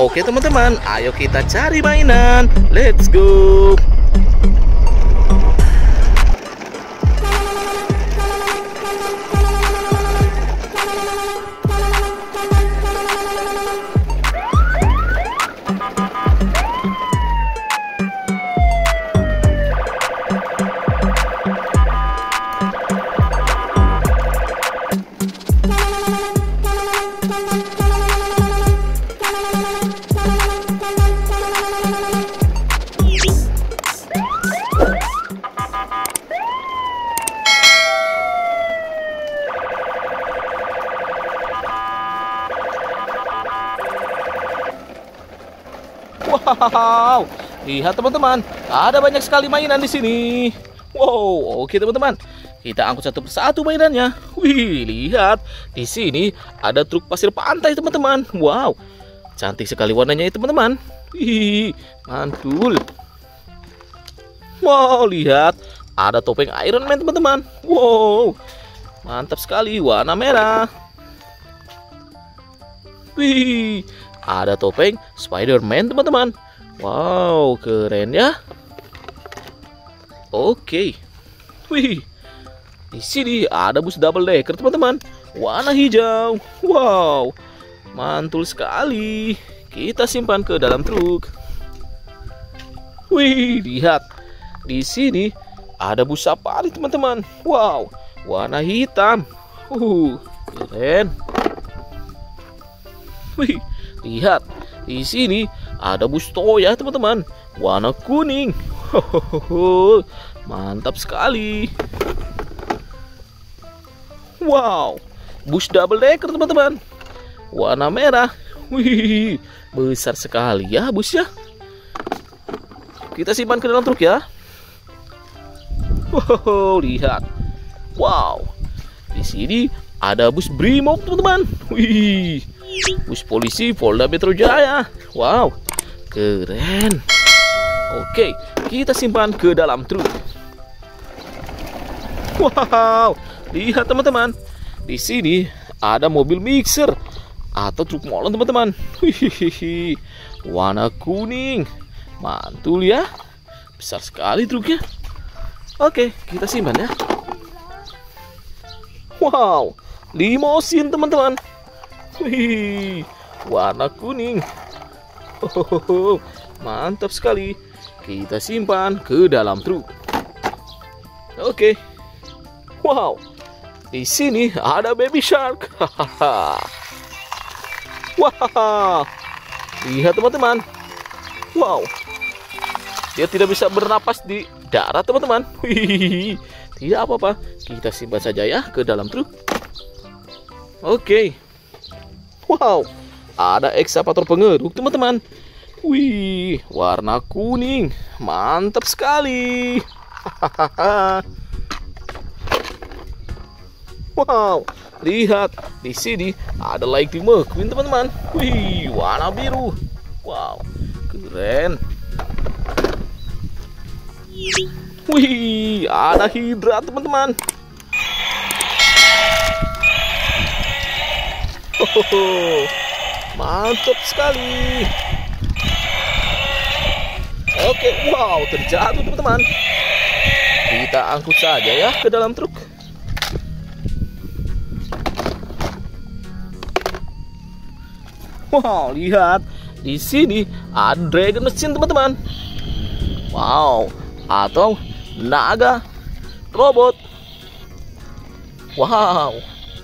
Oke teman-teman, ayo kita cari mainan. Let's go. Wow, lihat teman-teman, ada banyak sekali mainan di sini. Wow, oke teman-teman, kita angkut satu persatu mainannya. Wih, lihat di sini ada truk pasir pantai teman-teman. Wow, cantik sekali warnanya ya teman-teman. Wih, mantul. Wow, lihat ada topeng Iron Man teman-teman. Wow, mantap sekali, warna merah. Wih, ada topeng Spider-Man teman-teman. Wow, keren ya. Oke. Wih, di sini ada bus double decker teman-teman, warna hijau. Wow, mantul sekali. Kita simpan ke dalam truk. Wih, lihat di sini ada bus safari teman-teman. Wow, warna hitam. Keren. Wih, lihat di sini ada bus Toya teman-teman, warna kuning. Mantap sekali. Wow, bus double decker teman-teman, warna merah. Wih, besar sekali ya busnya. Kita simpan ke dalam truk ya. Lihat. Wow, di sini ada bus Brimob teman-teman. Wih, bus polisi Polda Metro Jaya. Wow, keren. Oke, kita simpan ke dalam truk. Wow, lihat teman-teman, di sini ada mobil mixer atau truk molen teman-teman. Wih, warna kuning, mantul ya. Besar sekali truknya. Oke, kita simpan ya. Wow, limosin teman-teman. Wih, warna kuning. Mantap sekali. Kita simpan ke dalam truk. Oke. Wow, di sini ada baby shark. Wow, lihat teman-teman. Wow, dia tidak bisa bernapas di darat teman-teman. Wih, tidak apa-apa. Kita simpan saja ya ke dalam truk. Oke. Wow, ada ekskavator pengeruk teman-teman. Wih, warna kuning, mantap sekali. Wow, lihat di sini ada Lightning McQueen teman-teman. Wih, warna biru. Wow, keren. Wih, ada Hydra teman-teman. Mantap sekali. Oke, wow, terjatuh teman-teman. Kita angkut saja ya ke dalam truk. Wow, lihat di sini ada Dragon Machine teman-teman. Wow, atau naga robot. Wow.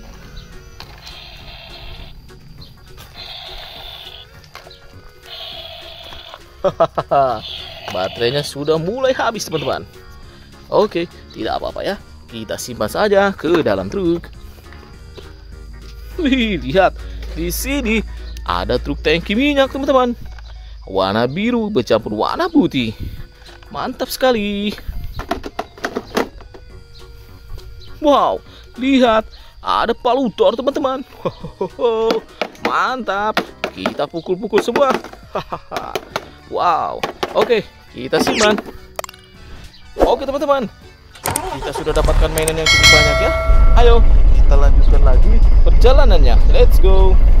Baterainya sudah mulai habis teman-teman. Oke, tidak apa-apa ya. Kita simpan saja ke dalam truk. Wih, lihat di sini ada truk tangki minyak teman-teman, warna biru bercampur warna putih. Mantap sekali. Wow, lihat ada palutor teman-teman. Mantap. Kita pukul-pukul semua. Wow, oke, kita simpan. Oke teman-teman, kita sudah dapatkan mainan yang cukup banyak ya. Ayo kita lanjutkan lagi perjalanannya. Let's go.